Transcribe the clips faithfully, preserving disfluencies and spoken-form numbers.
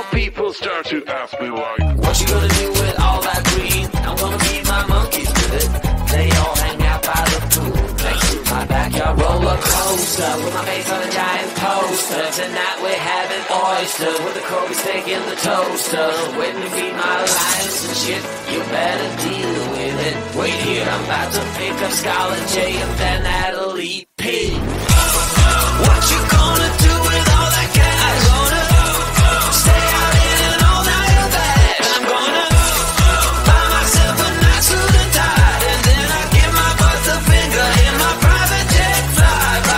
people start to ask me like, what you gonna do with all that green? I'm gonna feed my monkeys with it. They all hang out by the pool next to my backyard roller coaster with my face on a giant poster. Tonight we're having oysters with the Kobe steak in the toaster. Waiting to feed my lions and shit. You better deal with it. Wait here, I'm about to pick up Scarlet J and then Natalie P. What you gonna do with all that cash? Gonna stay out in an all-nighter bed. I'm gonna buy myself a nice suit and tie, and then I give my butt the finger in my private jet flyby.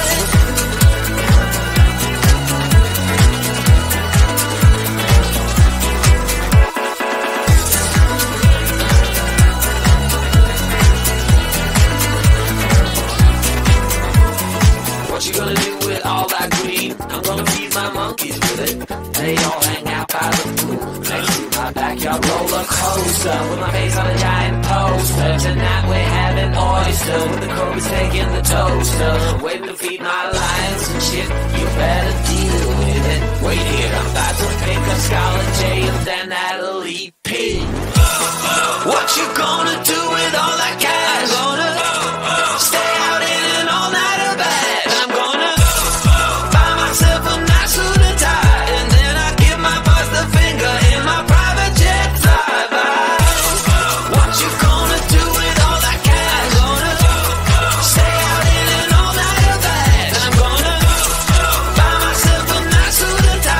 What you gonna do with all that green? I'm gonna feed my monkeys with it. They all hang out by the pool next to my backyard roller coaster with my face on a giant poster. Tonight we're having oyster with the Kobe steak in the toaster. Waiting to feed my lions and shit. You better deal with it. Wait here, I'm about to pick up Scarlet J and then Natalie P. What you gonna do with all that cash? Gonna stay out in an all-nighter bed. I'm gonna buy myself a nice suit and tie, and then I give my boss the finger in my private jet flyby. What you gonna do with all that cash? Gonna stay out in an all-nighter bed. I'm gonna buy myself a nice suit and tie.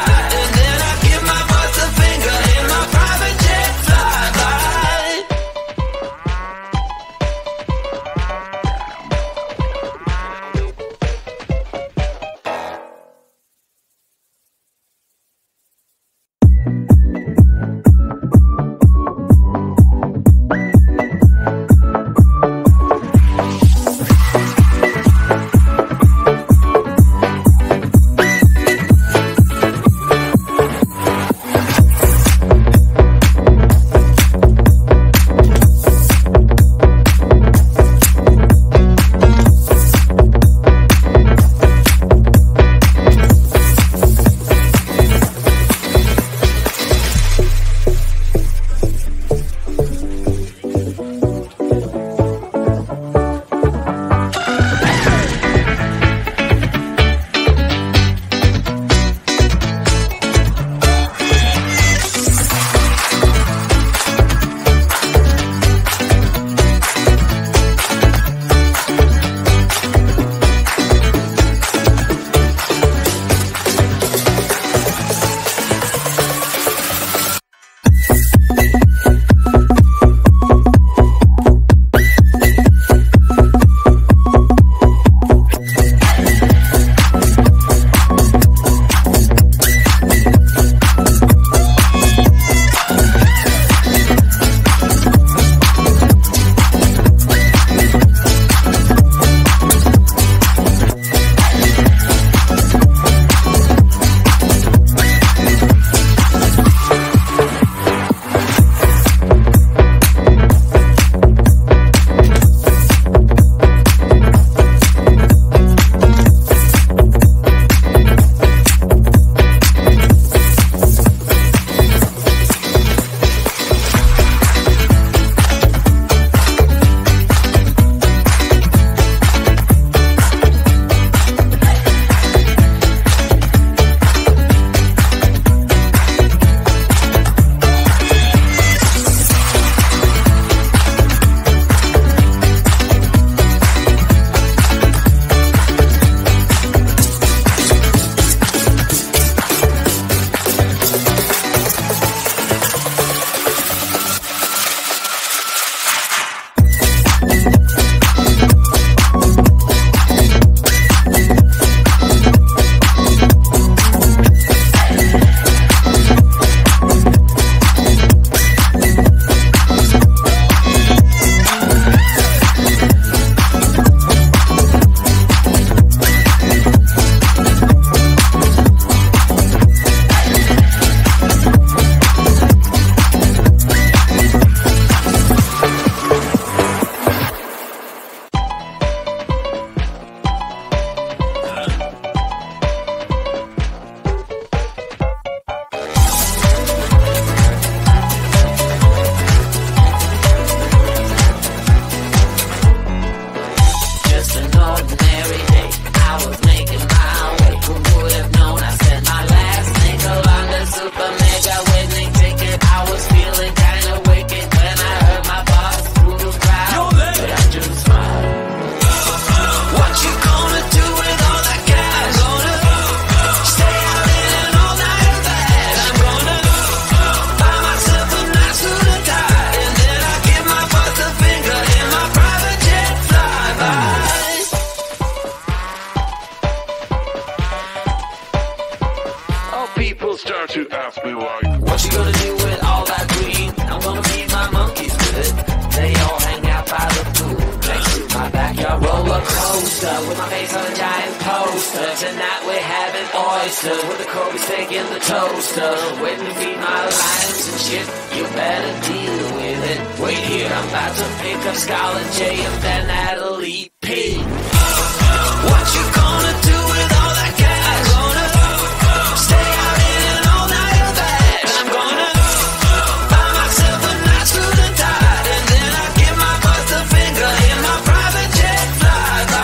start to ask me like, what you gonna do with all that green? I'm gonna feed my monkeys with it. They all hang out by the pool next to my backyard roller coaster with my face on a giant poster. Tonight we're having oysters with the Kobe's taking the toaster. Waiting to feed my lions and shit. You better deal with it. Wait here, I'm about to pick up Scarlett J and then Natalie P. What you gonna do with all that cash? Gonna stay out in an all-nighter bag. I'm gonna buy myself a nice suit and tie, and then I give my boss the finger in my private jet flyby.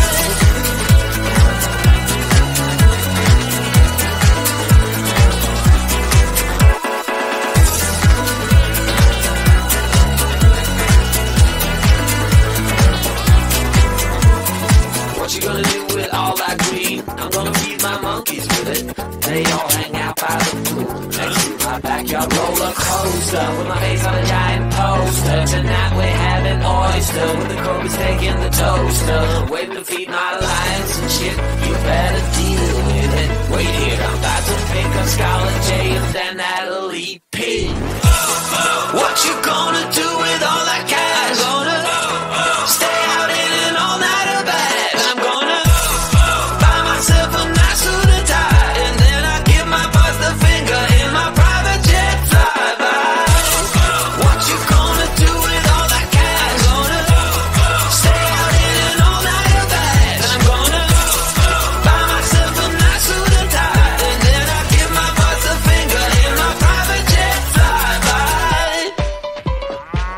What you gonna do with all that green? I'm gonna feed my monkeys with it. They all hang out by the pool next to my backyard roller coaster with my face on a giant poster. Tonight we're having oyster with the Kobe's taking the toaster. Waiting to feed my lions and shit. You better deal with it. Wait here, I'm about to pick up Scarlett J and then Natalie P. What you gonna do with all that cash? Gonna stay out in an all-nighter bag. I'm gonna buy myself a nice suit and tie, and then I give my boss the finger in my private jet flyby. What you gonna do with all that cash? Gonna stay out in an all-nighter bag. I'm gonna buy myself a nice suit and tie, and then I give my boss the finger in my private jet flyby.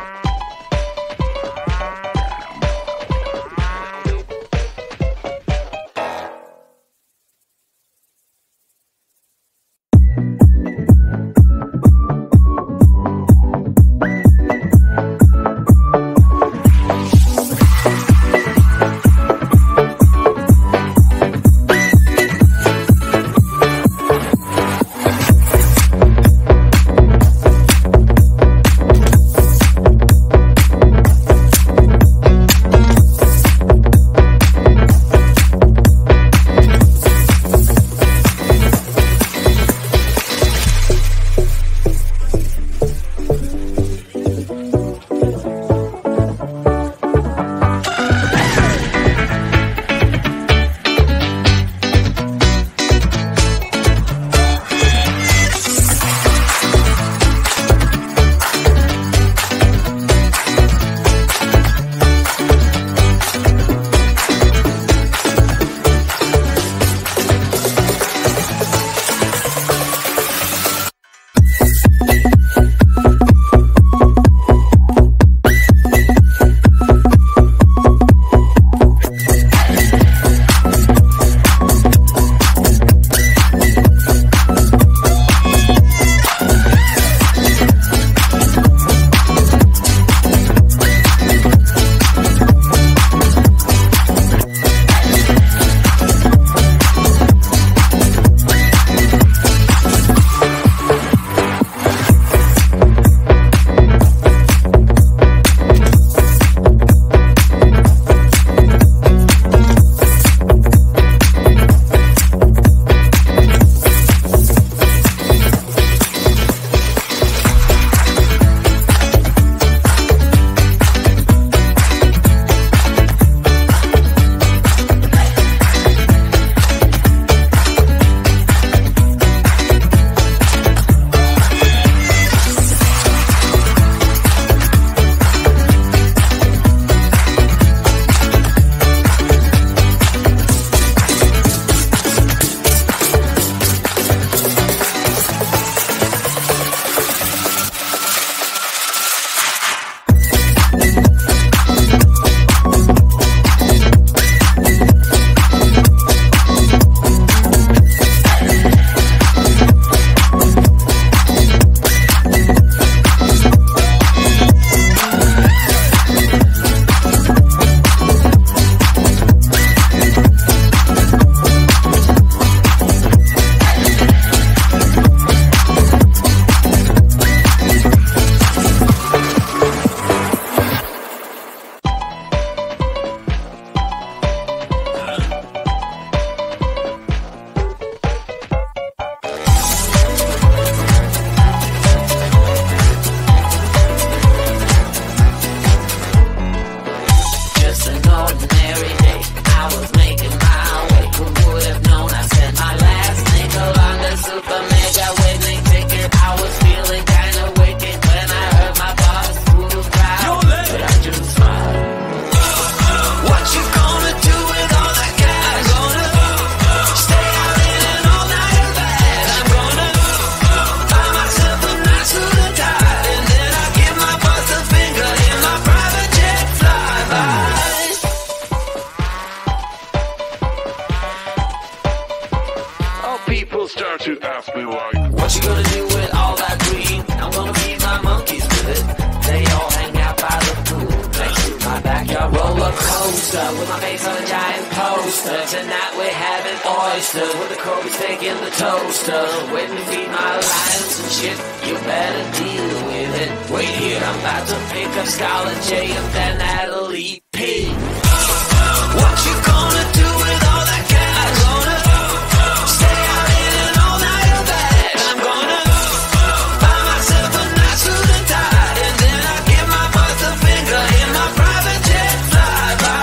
What you gonna do with all that green? I'm gonna feed my monkeys with it. They all hang out by the pool next to my backyard roller coaster with my face on a giant poster. Tonight we're having oysters with the Kobe's taking the toaster. Waiting to feed my lions and shit. You better deal with it. Wait here, I'm about to pick up Scarlett J and then Natalie P. What you gonna do with all that cash? I'm gonna stay out in an all-nighter bag. I'm gonna buy myself a nice suit and tie, and then I give my boss a finger in my private jet flyby.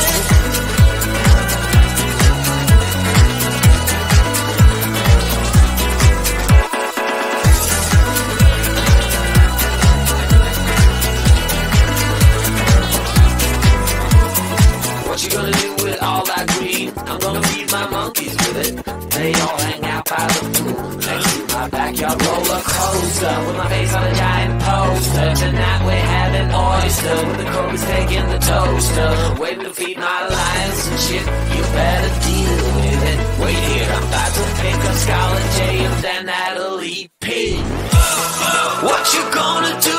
What you gonna do with all that green? I'm gonna feed my monkeys with it. They all hang out by the pool next to my backyard roller coaster with my face on a giant poster. Tonight we're having oyster with the Kobe's taking the toaster. Waiting to feed my lions and shit. You better deal with it. Wait here, I'm about to pick up Scarlett J and then Natalie P. What you gonna do